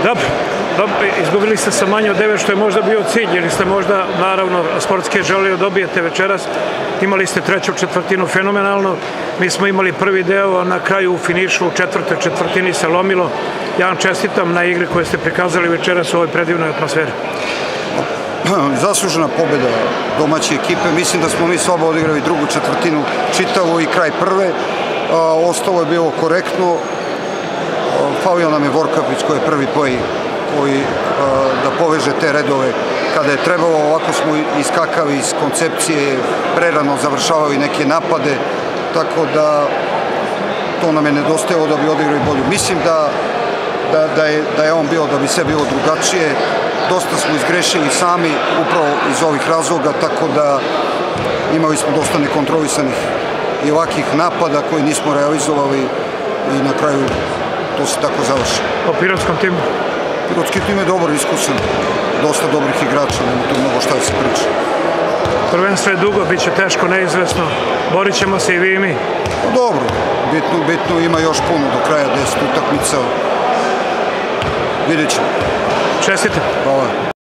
Dobro, izgubili ste sa manje od 9, što je možda bio cilj, jer ste možda, naravno, sportski želeli da dobijete večeras. Imali ste treću četvrtinu fenomenalno, mi smo imali prvi deo, a na kraju u finišu u četvrtoj četvrtini se lomilo. Ja vam čestitam na igri koje ste prikazali večeras u ovoj predivnoj atmosferi. Zaslužena pobjeda domaće ekipe. Mislim da smo mi s oba odigrali drugu četvrtinu čitavu i kraj prve. Ostalo je bilo korektno. Falio nam je Vorkapić koji je prvi koji da poveže te redove kada je trebalo. Ovako smo iskakali iz koncepcije, prerano završavali neke napade, tako da to nam je nedostajalo da bi odigrali bolju. Mislim da je on bio da bi sve bilo drugačije. Dosta smo izgrešili sami upravo iz ovih razloga, tako da imali smo dosta nekontrolisanih i ovakih napada koji nismo realizovali i na kraju to se tako završi. O pirotskom timu? Pirotski tim je dobar, iskusan, dosta dobrih igrača, nema tu mnogo šta da se priča. Prvenstvo je dugo, bit će teško, neizvesno, borit ćemo se i vi i mi. Dobro, bitno ima još puno do kraja 10 utakmica, vidjet ćemo. Čestite. Hvala.